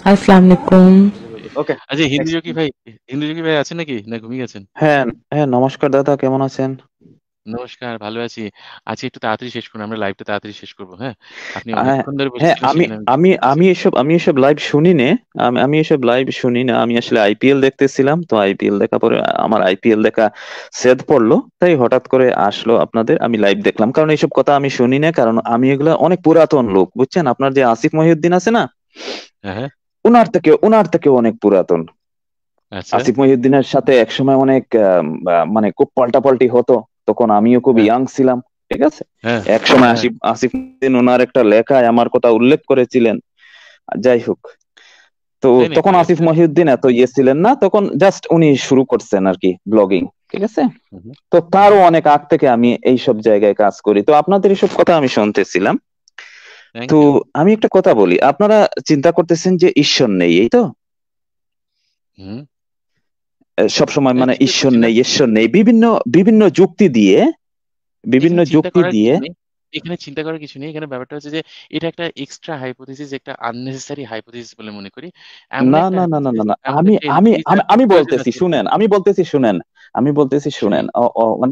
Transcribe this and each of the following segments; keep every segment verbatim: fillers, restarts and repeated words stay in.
আসসালামু আলাইকুম। ওকে আচ্ছা, হিন্দু নেক্সট। যোগী ভাই, হিন্দু যোগী ভাই আছেন নাকি, না ঘুমিয়ে গেছেন? হ্যাঁ হ্যাঁ, নমস্কার দাদা, কেমন আছেন? নমস্কার, ভালো আছি। আজকে একটু তাড়াতাড়ি শেষ করুন, আমরা লাইভটা তাড়াতাড়ি শেষ করবো। হ্যাঁ, আপনি হ্যাঁ অনেকক্ষণ ধরে হ্যাঁ, বসেছিলেন, আমি সেখানে আমি আমি ডিস্টার্ব করছি। আমি এসব আমি এসব লাইভ শুনি না। আমি আমি এসব লাইভ শুনি না। আমি আসলে আইপিএল দেখতেছিলাম, তো আইপিএল দেখা পরে আমার আইপিএল দেখা সেদ পড়লো, তাই হঠাৎ করে আসলো আপনাদের, আমি লাইভ দেখলাম। কারণ এইসব কথা আমি শুনি না, কারণ আমি এগুলা অনেক পুরাতন লোক, বুঝছেন? আপনার যে আসিফ মহিউদ্দিন আছে না, হ্যাঁ হ্যাঁ, উনার থেকে উনার থেকে অনেক পুরাতন। আচ্ছা। আসিফ মহিউদ্দিনের সাথে একসময় অনেক আহ, আহ, মানে খুব পাল্টাপাল্টি হতো, তখন আমিও খুব হ্যাঁ ইয়াং ছিলাম, ঠিক আছে? হ্যাঁ এক সময় হ্যাঁ হ্যাঁ, আসিফ আসিফ মহিউদ্দিন ওনার একটা লেখায় আমার কথা উল্লেখ করেছিলেন। যাই হোক, তো তাই নাকি? তখন আসিফ আচ্ছা। মহিউদ্দিন এত ইয়ে ছিলেন না, তখন জাস্ট উনি শুরু করছেন আর কি ব্লগিং, ঠিক আছে? হুম হুম, তো হুম, তারও অনেক আগ থেকে আমি এই সব জায়গায় কাজ করি, তো আপনাদের এইসব কথা আমি শুনতেছিলাম। থ্যাংক তো ইউ। আমি একটা কথা বলি, আপনারা চিন্তা করতেছেন যে ঈশ্বর নেই, এই তো? হুম, সব সময় হ্যাঁ, মানে চিন্তা ঈশ্বর করছি না। নেই ঈশ্বর নেই বিভিন্ন বিভিন্ন যুক্তি দিয়ে, বিভিন্ন এখানে চিন্তা যুক্তি করার দিয়ে। কিছু নেই। এখানে চিন্তা করার কিছু নেই। এখানে ব্যাপারটা হচ্ছে যে এটা একটা এক্সট্রা হাইপোথিসিস, একটা আননেসেসারি হাইপোথিসিস বলে মনে করি। এমন না একটা না না না না হাইপোথিসিস, না, এমন আমি একটা আমি আমি রিসার্চের আমি প্রয়োজন বলতেছি আছে। শুনেন, আমি বলতেছি শুনেন, আমি বলতেছি শুনি। শুনেন, ও ও মানে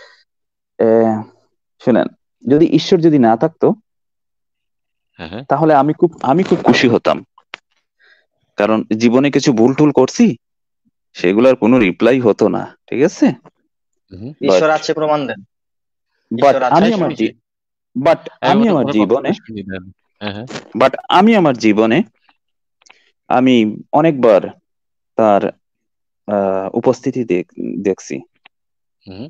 আহ, শুনেন, যদি ঈশ্বর যদি না থাকতো, হ্যাঁ হ্যাঁ, তাহলে আমি খুব আমি খুব খুশি হতাম। কারণ জীবনে কিছু ভুল টুল করছি, সেগুলোর কোনো রিপ্লাই হতো না, ঠিক আছে? হুম হুম, বাট ঈশ্বর আছে প্রমাণ দেন। বাট ঈশ্বর আছে আমি হ্যাঁ আমার প্রমাণ শুনি। জি দেন। বাট হ্যাঁ, আমি ওনার আমার ওনার জীবনে বক্তব্য শুনি দেন। হ্যাঁ হ্যাঁ, বাট আমি আমার জীবনে আমি অনেকবার তার আহ উপস্থিতি দেখ- দেখছি। হুম,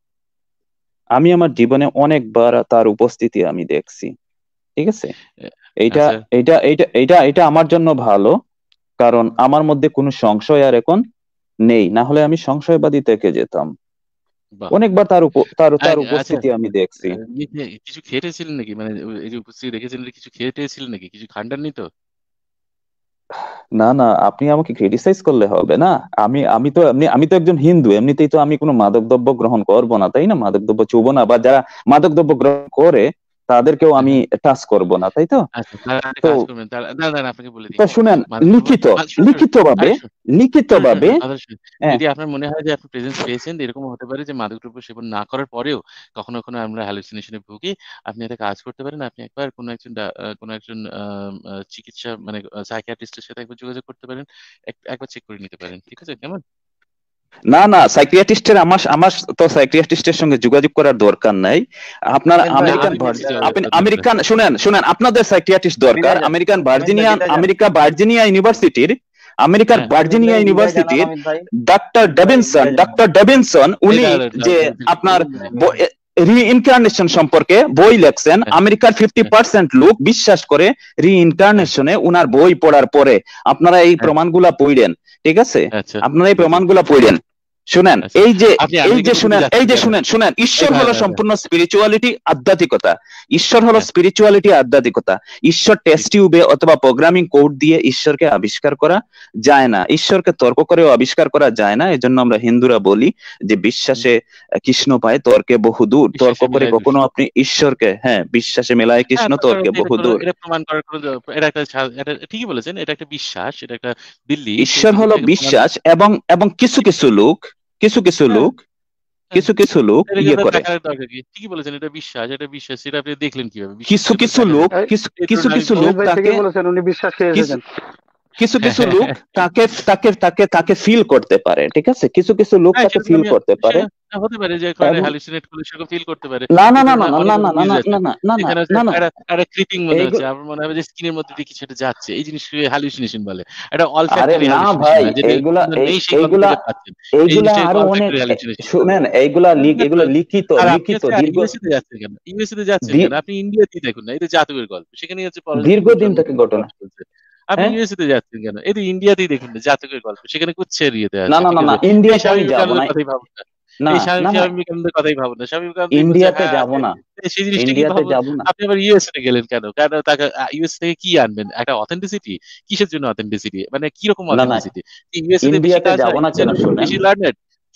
আমি আমার জীবনে অনেকবার তার উপস্থিতি আমি দেখছি, ঠিক আছে? এ- এইটা আচ্ছা, এইটা এইটা এইটা এটা আমার জন্য ভালো, কারণ আমার মধ্যে কোনো সংশয় আর এখন নেই, না হলে আমি সংশয়বাদী থেকে যেতাম। বাহ! অনেকবার তার উপ- তার আ তার আচ্ছা, উপস্থিতি আমি দেখছি। আ ইয়ে কিছু খেটেছিলেন নাকি? মানে ও এই যে উপস্থিতি রেখেছিলেন, কিছু খেয়ে-টেয়েছিলেন নাকি? কিছু খানটাননি তো? না না, আপনি আমাকে ক্রিটিসাইজ করলে হবে না। আমি আমি তো এমনি আমি তো একজন হিন্দু, এমনিতেই তো আমি কোনো মাদকদ্রব্য গ্রহণ করব না, তাই না? মাদকদ্রব্য চুবো না, বা যারা মাদকদ্রব্য গ্রহণ করে তাদেরকেও হ্যাঁ, আমি হ্যাঁ। টাচ করব না, তাই তো? আচ্ছা, তাহলে একটা তো কাজ করবেন। তাহলে দাঁড়ান, দাঁড়ান আপনাকে বলে দিই। তো শুনেন, মাদকদ্রব্য লিখিত মা শুনুন, শুনুন। লিখিত ভাবে আরে শুনুন, লিখিত শুনুন, শুনুন, ভাবে শুনুন, কথাটা শুনুন। হ্যাঁ। যদি আপনার মনে হয় যে আপনি প্রেজেন্স পেয়েছেন, এরকমও হতে পারে যে মাদকদ্রব্য সেবন না করার পরেও কখনো, কখনো আমরা হ্যালুসিনেশন এ ভুগি। আপনি একটা কাজ করতে পারেন। আপনি একবার কোনো একজন ডা আ কোনো একজন আ আ চিকিৎসা মানে আ সাইকিয়াট্রিস্ট এর সাথে একবার যোগাযোগ করতে পারেন। এক একবার চেক করে নিতে পারেন। ঠিক আছে? কেমন? না না, সাইকিয়াট্রিস্টের আমার আমার তো সাইকিয়াট্রিস্টের সঙ্গে যোগাযোগ করার দরকার নাই। আপনার হামিদ ভাই, না, আমেরিকান আমি বলছি যে আপনি অ দরকার আমেরিকান আছে। শুনেন শুনেন, আপনাদের সাইকিয়াট্রিস্ট দরকার। বিদায় যান। আমেরিকান হামিদ ভাই ভার্জিনিয়ান বিদায় যান। আমেরিকা ভার্জিনিয়া ইউনিভার্সিটির আমেরিকার হ্যাঁ। হামিদ ভার্জিনিয়া ভাই বিদায় জানান। ইউনিভার্সিটির হামিদ ভাই, ডক্টর হামিদ ভাই ডেভিনসন বিদায় জানান। ডক্টর ডেভিনসন এই উনি দাঁড়ান, যে দাঁড়ান, দাঁড়ান, একটু আপনার বলুন না। আমি রিইনকার্নেশন সম্পর্কে বই লেখছেন। হ্যাঁ, আমেরিকার ফিফটি হ্যাঁ, পার্সেন্ট লোক বিশ্বাস করে হ্যাঁ, রিইনকার্নেশনে, উনার বই পড়ার পরে। আপনারা এই হ্যাঁ। প্রমাণগুলা পড়েন, ঠিক আছে? আচ্ছা, আপনারা এই বুঝেছি। প্রমাণগুলা পড়েন। শুনেন, আচ্ছা। এই যে আপনি এই যে আমেরিকাতে কিন্তু শুনেন এই যাচ্ছেন যে কেন? শুনেন শুনেন এই ঈশ্বর হলো দাঁড়ান, দাঁড়ান, দাঁড়ান। সম্পূর্ণ স্পিরিচুয়ালিটি, আধ্যাত্মিকতা। ঈশ্বর হলো হ্যাঁ, স্পিরিচুয়ালিটি, আধ্যাত্মিকতা। ঈশ্বর টেস্ট ঠিক। টিউবে অথবা প্রোগ্রামিং কোড দিয়ে ঈশ্বরকে আবিষ্কার করা যায় না, ঈশ্বরকে তর্ক করেও আবিষ্কার করা যায় না। এজন্য আমরা হিন্দুরা বলি যে হুম, বিশ্বাসে কৃষ্ণ পায়, তর্কে বহুদূর। তর্ক বিশ্বাসে করে মিলায় কখনো দুষ্ট। আপনি ঈশ্বরকে, হ্যাঁ, বিশ্বাসে মেলায় হ্যাঁ, কৃষ্ণ, তর্ক তর্কে করতে এটা কোনো বহুদূর। এটা প্রমাণ করার কোনো দ এটা একটা সা এটা ঠিকই বলেছেন। এটা একটা বিশ্বাস, এটা একটা বিলিফ। সেই ঈশ্বর হলো বিলিফটাকে প্রমাণ বিশ্বাস, এবং এবং কিছু কিছু লোক কিছু কিছু হ্যাঁ, লোক হ্যাঁ। কিছু কিছু লোক এটাকে ইয়ে আপনার করে। দেখার দরকার কি? ঠিকই বলেছেন, এটা বিশ্বাস, এটা বিশ্বাস। সেটা আপনি দেখলেন কিভাবে? কিছু বিশ্বাসটাকে আপনার কিছু দেখার লোক দরকার। এই কিছু এই কিছু ধরুন আমি কিছু বললাম লোক হামিদ ভাই তাকে ঠিকই বলেছেন, উনি বিশ্বাস খেয়ে কিছু এসেছেন। কিছু হ্যাঁ, কিছু হ্যাঁ, লোক হ্যাঁ। তাকে তাকে তাকে তাকে ফিল করতে পারে, ঠিক আছে? কিছু কিছু লোক হ্যাঁ, তাকে সেরকম ফিল আমি করতে সে পারে। হতে পারে যে একটা এবং হ্যালুসিনেট করলে সেরকম ফিল করতে পারে। না না এই না ধরুন না না অনেক, না অনেক না জিনিস না আছে। না না না না যেখানে হচ্ছে না না একটা একটা কৃত্রিম মনে হচ্ছে। এইগুলো, আমার মনে হবে যে স্কিনের মধ্যে দিয়ে কিছু একটা যাচ্ছে। এই জিনিসটাকে হ্যালুসিনেশন বলে। একটা আরে olfactory না hallucination ভাই, হয়। যেটা এইগুলা গন্ধ এই নেই, সেই এইগুলা গন্ধটাকে পাচ্ছেন। এই এইগুলা জিনিসটাকে আরো অনেক olfactory এ, hallucination বলে। শুনেন, এইগুলা লিখ হ্যাঁ, তো এগুলা লিখিত আর আপনি লিখিত হচ্ছে আর দীর্ঘ ইউএসএ তে যাচ্ছেন কেন? ইউএসএ তে যাচ্ছেন কেন? দী- আপনি ইন্ডিয়াতেই দেখুন না। এটা জাতকের গল্প। সেখানেই হচ্ছে পরজীবী দীর্ঘদিন জন্ম থেকে মৃত্যু ঘটনা। রহস্য চলছে। আপনি হ্যাঁ, ইউএসএ তে যাচ্ছেন কেন? এই তো ইন্ডিয়াতেই দেখুন না, জাতকের গল্প। সেখানে কুচ্ছের ইয়েতে না আছে। না ঠিক না না, আছে? এই ইন্ডিয়াতে আমি স্বামী যাব না। বিবেকানন্দের কথাই ভাবুন না। না এই স্বামী না না, স্বামী বিবেকানন্দের কথাই ভাবুন না। স্বামী বিবেকানন্দ বলছে, ইন্ডিয়াতে "হ্যাঁ যাব আছে।" না, সেই জিনিসটাকেই ইন্ডিয়াতে ভাবুন। যাব না। আপনি আবার ইউএসএ তে গেলেন কেন? কেন তাকে আ ইউএসএ থেকে কি আনবেন? একটা অথেন্টিসিটি? কিসের জন্য অথেন্টিসিটি? মানে কিরকম না না, অথেন্টিসিটি? ইউএসএ তে বেশি ইন্ডিয়াতে কাজ যাব হয়? না ইন্ডিয়ান কেন পিপল শুনেন। বেশি লার্নেড?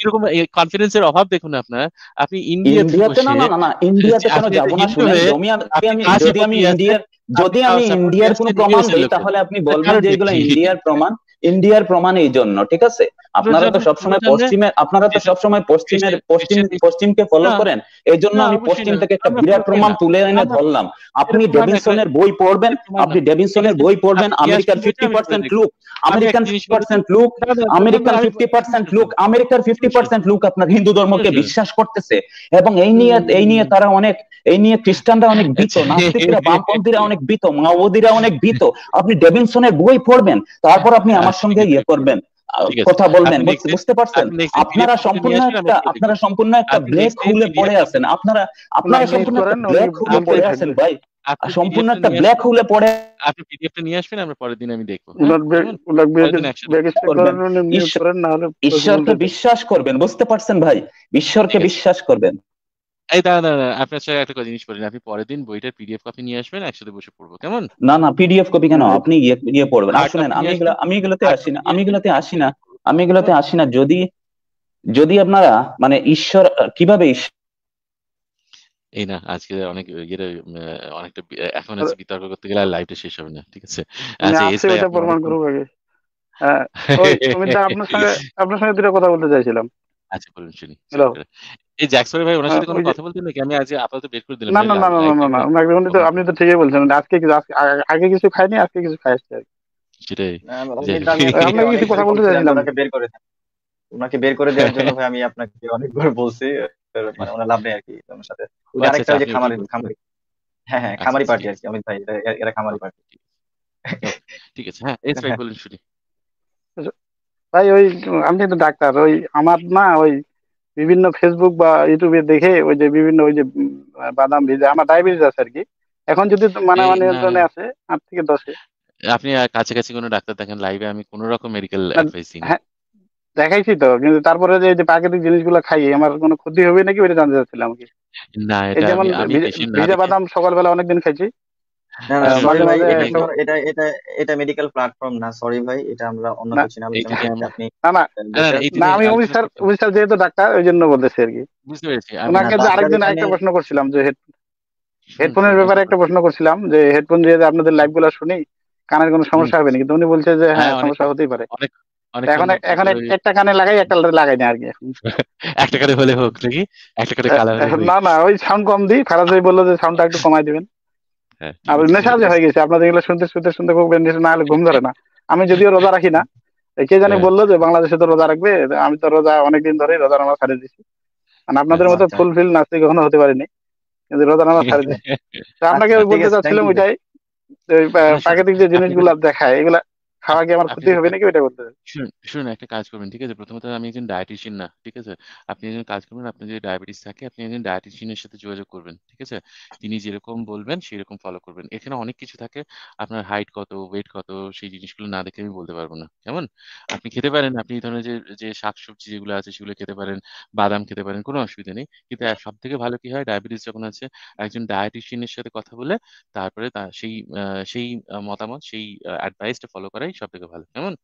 কিরকম কনফিডেন্সের অভাব দেখুন আপনার। আপনি ইন্ডিয়াতে ইন্ডিয়াতে না বসে, না না না ইন্ডিয়াতে কেন আপনি যাব না, হিন্দু শুনেন। হয়ে যদি আমি যদি আপনি আমি কাশি যদি আমি পটিয়ে আছেন, ইন্ডিয়ার আপনি যদি আমি সাপোর্টিয়ে ইন্ডিয়ার আছেন কোনো প্রমাণ ইউএস এর দেই, লোকের। তাহলে আপনি তার বলবেন যে কারণটা এগুলো কি? ইন্ডিয়ার প্রমাণ। ইন্ডিয়ার প্রমাণ এই জন্য, ঠিক আছে। পুরো আপনারা তো জানলে পুরো সবসময় জানলে পশ্চিমে আপনারা তো যেটা সবসময় পশ্চিমের খ্রিস্টান পশ্চিম খ্রিস্টান পশ্চিমকে ফলো না করেন। এই জন্য না আমি অবশ্যই পশ্চিম না, থেকে একটা আমরা ফলো বিরাট করি প্রমাণ না। তুলে এনে আমরা ধরলাম। আপনি এরকম হয় না একটা ডেভিনসনের বই পড়বেন। এরকম হয় না। আপনি ঠিক ডেভিনসনের আছে, বই পড়বেন। আপনি নিয়ে আমেরিকার আসবেন বইটা, ফিফটি আমি পড়ে পার্সেন্ট দেখবো। লুক আমি আমেরিকান একটা জিনিস ফিফটি বলে দিই, পার্সেন্ট লুক না না না না, আমেরিকান আমি ফিফটি শুনুন পার্সেন্ট শুনুন লুক আমেরিকার ফিফটি শুনুন শুনুন পার্সেন্ট লুক আপনার হিন্দু শুনুন ধর্মকে শুনুন বিশ্বাস করতেছে। এবং এই নিয়ে এই নিয়ে উম, তারা অনেক এই নিয়ে খ্রিস্টানরা অনেক ভীত, আচ্ছা, নাস্তিকরা বামপন্থীরা অনেক ভীত, মাওবাদীরা অনেক ভীত। আপনি ডেভিনসনের বই পড়বেন, তারপর আপনি আমার আচ্ছা, ঠিক সঙ্গে আছে, ইয়ে করবেন, আহ, ঠিক আছে। কথা বলবেন। আপনি বুঝতে নেক্সট বুঝতে পারছেন? আপনি নেক্সট দিন পিডিএফ আপনারা কপিটা নিয়ে সম্পূর্ণ আসবেন, আমরা একটা পড়ে দেখবো। আপনারা সম্পূর্ণ একটা আপনি ব্ল্যাক নেক্সট দিন হোলে পিডিএফ পড়ে কপি, আছেন। আপনারা আপনারা ওনাকে মিউট সম্পূর্ণ একটা করেন, উনি ব্ল্যাক হোলে আপনি পড়ে গ্রুপেই আছেন থাকবে। ভাই। আপনি সম্পূর্ণ পিডিএফটা একটা নিয়ে ব্ল্যাক আসবেন, হোলে পড়ে আপনি পিডিএফটা নিয়ে আসবেন, আমরা পরের দিন আমি দেখবো, হ্যাঁ উনার ব্যাগ কেমন? উনার ব্যাগ পরের দিন একসাথে ব্যাগ দেখবো। স্ট্রিক করবেন। করেন, উনি মিউট ঈশ্বর করেন, না হলে ঈশ্বরকে বলতে থাকবে। বিশ্বাস করবেন, বুঝতে পারছেন ভাই? ঈশ্বরকে ঠিক আছে। বিশ্বাস করবেন। এই দাঁড়া দাঁড়া দাঁড়া, আপনার সাথে একটা জিনিস বলেন, আপনি পরের দিন বইটার পিডিএফ কপি নিয়ে আসবেন, একসাথে বসে পড়বো, কেমন? না না পিডিএফ কপি কেন, হ্যাঁ, আপনি ইয়ে ইয়ে পড়বেন। আর হার্ড শুনেন, কপি আমি নিয়ে এগুলা আসবেন, আমি এগুলোতে হার্ড আসি কপি না নিয়ে আমি আসবেন, এগুলোতে আসি না একসাথে পড়বো, আমি এগুলোতে কেমন? আসি না। যদি যদি আপনারা মানে ঈশ্বর আহ, কিভাবে ঈশ্বর এই না, আজকে অনেক ইয়ে অনেকটা বি- এখন আর আছে, বিতর্ক করতে গেলে আর লাইভটা শেষ হবে না, ঠিক আছে? উনি আচ্ছা, এস আছে ভাই, ওইটা আপনি প্রমাণ অনেকক্ষণ করুক আগে। হ্যাঁ, ওই অমিত দা, আপনার সঙ্গে আপনার সঙ্গে দুটো কথা বলতে চাইছিলাম। আচ্ছা বলুন, শুনি, হ্যালো। ছোট করে। এই জ্যাকসন ভাই, ওনার হ্যাঁ, সাথে কোনো ওই যে, কথা বলতেন নাকি? আমি আজ আপাতত বের করে দিলাম, না ভাই না না না না লাইভ না না দেখবেন, উনি উনি তো, কখন আপনি তো করবেন? ঠিকই বলছেন, আজকে কিছু আজকে আগে আগে কিছু খাইনি, আজকে কিছু খাই আসছে আর কি। সেটাই, না, যাই অমিত দা, হোক। আমি ওই আপনাকে আপনাকে কিছু কথা অনেকবার বলতে বলছিলাম যে চাইছিলাম। ওনাকে বের করে দেন। ওনাকে বের করে দেওয়ার জন্য ভাই আমি আপনাকে অনেকবার বলছি। এর মানে ওনার লাভ নেই আর কি ওনার সাথে। ওই ও যে আচ্ছা আরেকটা আচ্ছা, ওই যে আপনি খামারি ওটাই বলছেন। খামারি হ্যাঁ হ্যাঁ আচ্ছা খামারি আচ্ছা, পার্টি ঠিক আর আছে, কি অমিত ভাই, এরা এরা খামারি ওকে, পার্টি। ঠিক আছে, ওকে, ঠিক আছে। হ্যাঁ, এস ভাই বলুন, শুনি। ভাই ওই, আমি কিন্তু ডাক্তার, ওই আমার না ওই বিভিন্ন ফেসবুক বা ইউটিউবে দেখে ওই যে বিভিন্ন ওই যে উম, বাদাম ভিজা, আমার ডায়াবেটিস আছে আর কি। এখন যদি মানে এই আমার না না, নিয়ন্ত্রণে আছে আট থেকে দশে। আপনি আর কাছাকাছি কোনো ডাক্তার দেখেন, লাইভে আমি কোনো রকম মেডিকেল না, অ্যাডভাইস দিই না। হ্যাঁ, দেখাইছি তো, কিন্তু তারপরে যে এই যে প্রাকৃতিক জিনিসগুলো খাই, আমার কোনো ক্ষতি হবে নাকি ওইটা জানতে চাচ্ছিলাম আর কি। না, এই এটা যেমন আমি আমি ভিজা পেশেন্ট না ভিজা দেখে। বাদাম সকালবেলা অনেকদিন খাইছি। না না না আহ, না, সরি মাঝে ভাই, মাঝে এটা আমি একটা, কোনো এটা এটা এটা মেডিকেল প্ল্যাটফর্ম না, সরি ভাই, এটা আমরা অন্য না কিছু নিয়ে এইটা আলোচনা নিয়ে করছি। আমরা, আপনি না না না না, বেটার। এইটা না নিয়ে আমি অমিত আলোচনা স্যার, করতে হবে। অমিত স্যার যেহেতু ডাক্তার ওই জন্য বলতেছি আর কি। বুঝতে পেরেছি আমি। না ওনাকে যে ডাক্তার আরেকদিন এখানে, আরেকটা প্রশ্ন করছিলাম যে হেড শুনুন হেডফোনের শুনুন একটা ব্যাপারে একটা কথা। প্রশ্ন করছিলাম, যে হেডফোন দিয়ে যে আপনাদের লাইভ গুলা শুনি, কানের কোনো হুম, সমস্যা হবে না, কিন্তু উনি বলছে যে হ্যাঁ হ্যাঁ, সমস্যা অনেকক্ষণ, হতেই পারে। অনেক তো অনেকক্ষণ এখন এখন ওই এক- একটা কানে লাগাই, একটা লাগাই না আর কি এখন। একটা করে হলে হোক নাকি, একটা করে এ- কালা হলে এখন হই। না না ওই সাউন্ড কম দিই, ফারাজ ভাই বললো যে সাউন্ডটা একটু কমাই দিবেন। হ্যাঁ, ঠিক আর ওই আছে, নেশা যে হইতেছে। হয়ে গেছে আপনাদের এগুলো শুনতে শুনতে শুনতে, খুব নেশা, না হলে ঘুম ধরে না। আমি যদিও রোজা রাখি না, এই কে জানি হ্যাঁ, বললো যে বাংলাদেশে তো রোজা রাখবে, আমি তো রোজা অনেকদিন ধরে রোজা নামাজ ছাড়ে দিছি। মানে হ্যাঁ। আপনাদের ও মতো আচ্ছা। ফুলফিল নাস্তিক কখনো হতে পারিনি, কিন্তু রোজা নামাজ ছাড়ে দিছি। তো আপনাকে আচ্ছা ওই ঠিক বলতে আছে, থ্যাংক চাচ্ছিলাম ইউ ভাই। ওইটাই, যে ওই প্রা- না শুনুন, প্রাকৃতিক যে আপনি জিনিসগুলো দেখায়, এগুলা খাওয়া আপ- কি আমার আপনি ক্ষতি একটা হবে কা- নাকি ওইটা বলতে চাচ্ছি। শুনুন শুনুন, একটা কাজ করবেন, ঠিক আছে? প্রথমত আমি একজন ডায়েটিশিয়ান না, ঠিক আছে? আপনি একজন কাজ করবেন, আপনার যদি ডায়াবেটিস থাকে, আপনি একজন ডায়েটিশিয়ানের সাথে যোগাযোগ করবেন, ঠিক আছে? তিনি যেরকম বলবেন সেরকম ফলো করবেন। এখানে অনেক কিছু থাকে, আপনার হাইট কত, ওয়েট কত, সেই জিনিসগুলো না দেখে আমি বলতে পারবো না, কেমন? আপনি খেতে পারেন, আপনি এই ধরনের যে যে শাকসবজি যেগুলো আছে সেগুলো খেতে পারেন, বাদাম খেতে পারেন, কোনো অসুবিধা নেই। কিন্তু সব থেকে ভালো কি হয়, ডায়াবেটিস যখন আছে, একজন ডায়েটিশিয়ানের সাথে কথা বলে তারপরে তা সেই আহ, সেই আহ, মতামত, সেই অ্যাডভাইসটা ফলো করাই সব থেকে ভালো, কেমন?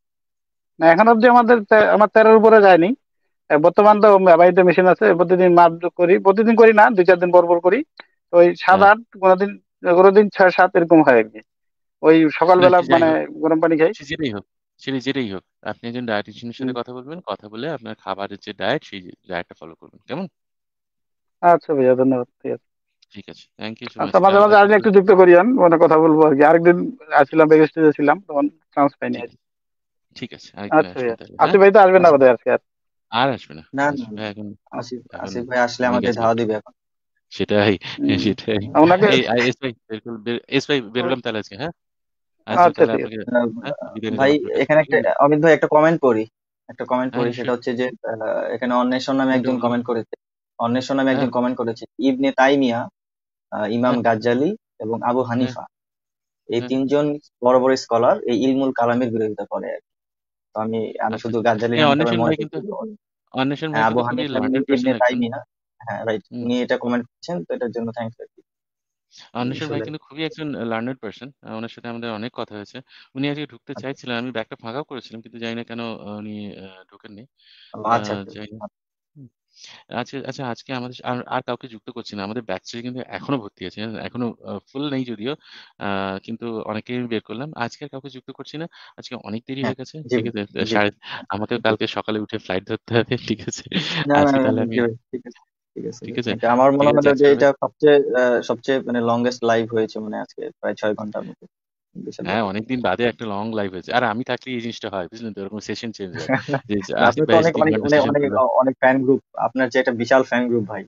না এখন অব্দি আমাদের তে- আমার তেরোর উপরে যায়নি। আহ, বর্তমান তো বাড়িতে মেশিন আছে, প্রতিদিন মাপ করি, প্রতিদিন করি না, দুই চার দিন পর পর করি। তো ওই সাত হ্যাঁ, আট কোনোদিন, কোনোদিন ছয় সাত এরকম হয় আর কি। ওই না সকালবেলা সে যাই মানে হোক, গরম পানি খাই। সে যেটাই হোক, সেটা যেটাই হোক, আপনি একজন ডায়েটিশিয়ানের সাথে হুম। কথা বলবেন, কথা বলে আপনার খাবারের যে ডায়েট, সেই ডায়েটটা ফলো করবেন, কেমন? আচ্ছা ভাইয়া, ধন্যবাদ, ঠিক আছে। ঠিক আছে, থ্যাংক ইউ সো মাচ। আচ্ছা, মাঝে মাঝে আসলে একটু যুক্ত করিয়েন, মানে কথা বলবো আর কি। আরেকদিন আসছিলাম, বেগ স্টেজে ছিলাম, তখন চান্স পাইনি ঠিক আর কি। আছে, ঠিক আছে, আরেকদিন আচ্ছা আসবেন ভাইয়া, তাহলে, হ্যাঁ? আসিফ ভাই তো আসবেন না আসিফ বোধহয় আজকে আর। আর আসবে না, না না আসবে ভাই, এখন আসিফ এখন আসিফ ভাই আসলে ঘুমিয়ে আমাদের গেছে ধাওয়া লোকটা। দিবে এখন। সেটাই, হুম। সেটাই। ওনাকে, এই আই- এস ভাই, বের- বের- এস ভাই বেরোলাম তাহলে আজকে, হ্যাঁ? আজকে আচ্ছা তাহলে ঠিক আছে। আপনাকে, আহ, হ্যাঁ, বিদায় নিলাম ভাই আপনার কাছে, এখানে ঠিক একটা, আছে? অমিত ভাই একটা কমেন্ট পড়ি, একটা কমেন্ট হ্যাঁ, পড়ি, সেটা নিশ্চয়ই। হচ্ছে যে আহ, এখানে অন্বেষণ নামে কোনটা একজন বলুন? কমেন্ট করেছে। অন্বেষণ নামে হ্যাঁ, একজন কমেন্ট করেছে, ইবনে তাইমিয়া, আহ, ইমাম হ্যাঁ, গাজ্জালি এবং আবু হ্যাঁ, হানিফা, এই হ্যাঁ। তিনজন বড় বড় স্কলার এই ইলমুল কালামের বিরোধিতা করে আর কি। তো আমি আমি আচ্ছা শুধু আচ্ছা, গাজ্জালি এই নামটা আমার অন্বেষণ মনে ভাই কিন্তু, পড়ছিল। অন্বেষণ ভাই হ্যাঁ, আবু কিন্তু খুবই হানিফা এমনি লার্নেড পার্সন ইবনে একজন। তাইমিয়া। হ্যাঁ রাইট, হুম। উনি এটা কমেন্ট করছেন, তো এটার জন্য থ্যাংকস আর কি। অন্বেষণ ভাই আসলে কিন্তু খুবই একজন লার্নার পার্সন। ওনার সাথে আমাদের অনেক কথা হয়েছে। উনি আজকে ঢুকতে আচ্ছা চাইছিলেন, আমি ব্যাগটা ফাঁকাও করেছিলাম, কিন্তু জানি না কেন আহ, উনি আহ, ঢোকেননি। আচ্ছা আহ, আচ্ছা জানি না। হুম। আচ্ছা আচ্ছা, আজকে আমাদের আর আর কাউকে যুক্ত করছি না, আমাদের ব্যাচে কিন্তু এখনো ভর্তি আছে, জানেন? এখনো ফুল নেই যদিও, আহ, কিন্তু অনেকেই আমি বের করলাম। আজকে আর কাউকে যুক্ত করছি না, আজকে অনেক দেরি হ্যাঁ হয়ে গেছে, জি ঠিক ভাই, আছে? জি সাড়ে হ্যাঁ, আমাকেও জি। কালকে সকালে উঠে ফ্লাইট ধরতে হবে, ঠিক আছে? না না আজকে না তাহলে না, আমি, জি ভাই, ঠিক আছে, ঠিক আছে ঠিক ভাই, আছে, থ্যাংক ইউ। আমার ঠিক মনে আছে হলো যে জাস্পার ভাই। এটা সবচেয়ে আহ, সবচেয়ে মানে লংগেস্ট লাইভ হয়েছে মানে আজকে প্রায় ছয় ঘন্টার মতো, বিশাল হ্যাঁ, ব্যাপার। অনেকদিন বাদে একটা লং লাইভ হয়েছে, আর আমি থাকলে এই জিনিসটা হয়, বুঝলেন তো? এরকম সেশন চেঞ্জ হয়, যে যে না, আসিফ আপনি তো ভাই এসে অনেক তিন অনেক ঘন্টা অনেক সেশন অনেক করলো। অনেক ফ্যান গ্রুপ, আপনার যে একটা বিশাল ফ্যান গ্রুপ ভাই।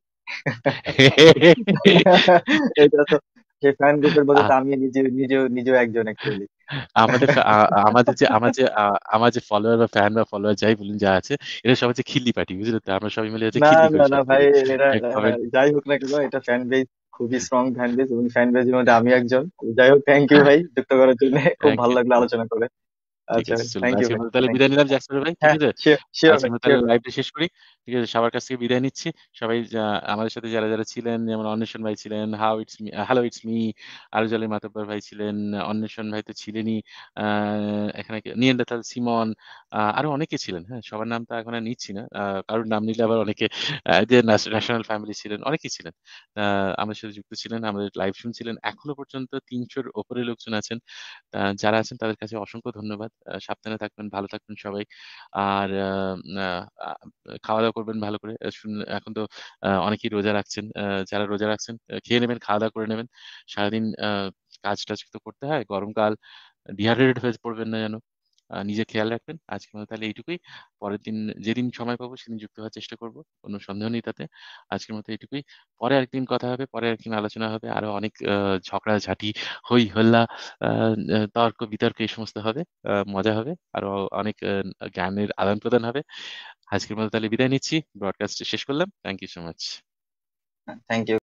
এটা তো, সেই ফ্যান গ্রুপের মধ্যে তো আ- আমি নিজে নিজে নিজেও একজন অ্যাকচুয়ালি। আমাদের ফা- আ- আমাদের যে আমার যে আ- আমার যে ফলোয়ার বা ফ্যান বা ফলোয়ার যাই বলুন যা আছে, এরা সব হচ্ছে খিল্লি পার্টি, বুঝলেন তো? আমরা সবাই মিলে হচ্ছে না খিল্লি না করি না সব ভাই, থেকে এটা আহ, কমেন্ট। যাই হোক না কেন, এটা ফ্যান বেজ খুবই স্ট্রং ফ্যান বেজ, এবং ফ্যান বেজের মধ্যে আমি একজন। যাই হোক, থ্যাংক ইউ ভাই যুক্ত করার জন্য, খুব থ্যাংক ভালো ইউ। লাগলো আলোচনা করে। ঠিক আচ্ছা আছে, ভাই, চলুন থ্যাংক ইউ আজকের ভাই, মতো তাহলে থ্যাংক ইউ। বিদায় নিলাম, জ্যাকসন ভাই, ঠিক হ্যাঁ, আছে? শিওর শিওর আজকের ভাই, মতো তাহলে শিওর ভাই। লাইভটা শেষ করি, ঠিক আছে? সবার কাছ থেকে বিদায় নিচ্ছি। সবাই যা- আমাদের সাথে যারা যারা ছিলেন, যেমন অন্বেষণ ভাই ছিলেন, how it's me, hello it's me, Arujali Matabbar ভাই ছিলেন, অন্বেষণ ভাই তো ছিলেনই, আহ এখানে কে- নিয়েন্ডারথাল সিমন, আহ, আরো অনেকে ছিলেন। হ্যাঁ, সবার নাম তো এখন আর নিচ্ছি না, আহ, কারোর নাম নিলে আবার অনেকে, আহ, যে ন্যাশনাল ফ্যামিলি ছিলেন, অনেকেই ছিলেন, আহ, আমাদের সাথে যুক্ত ছিলেন, আমাদের লাইভ শুনছিলেন। এখনো পর্যন্ত তিনশোর ওপরে লোকজন আছেন। আহ, যারা আছেন তাদের কাছে অসংখ্য ধন্যবাদ। আহ, সাবধানে থাকবেন, ভালো থাকবেন সবাই। আর আহ, আহ, আহ, খাওয়া দাওয়া করবেন ভালো করে। আহ, শুন- এখন তো আহ, অনেকেই রোজা রাখছেন, আহ, যারা রোজা রাখছেন আহ, খেয়ে নেবেন, খাওয়া দাওয়া করে নেবেন। সারাদিন আহ, কাজ টাজ তো করতে হয়, গরমকাল, ডিহাইড্রেটেড হয়ে পড়বেন না যেন। আহ, নিজে খেয়াল রাখবেন। আজকের মতো তাহলে এইটুকুই। পরের দিন যেদিন সময় পাবো সেদিন যুক্ত হওয়ার চেষ্টা করব, কোনো সন্দেহ নেই তাতে। আজকের মতো এইটুকুই। পরে আরেকদিন কথা হবে, পরে আরেকদিন আলোচনা হবে, আরো অনেক আহ, ঝগড়াঝাটি, হই হল্লা, আহ, আহ, তর্ক বিতর্ক এই সমস্ত হবে। আহ, মজা হবে, আরো অনেক আহ, জ্ঞানের আদান প্রদান হবে। আজকের মতো তাহলে বিদায় নিচ্ছি, ব্রডকাস্ট শেষ করলাম। Thank you so much. Thank you.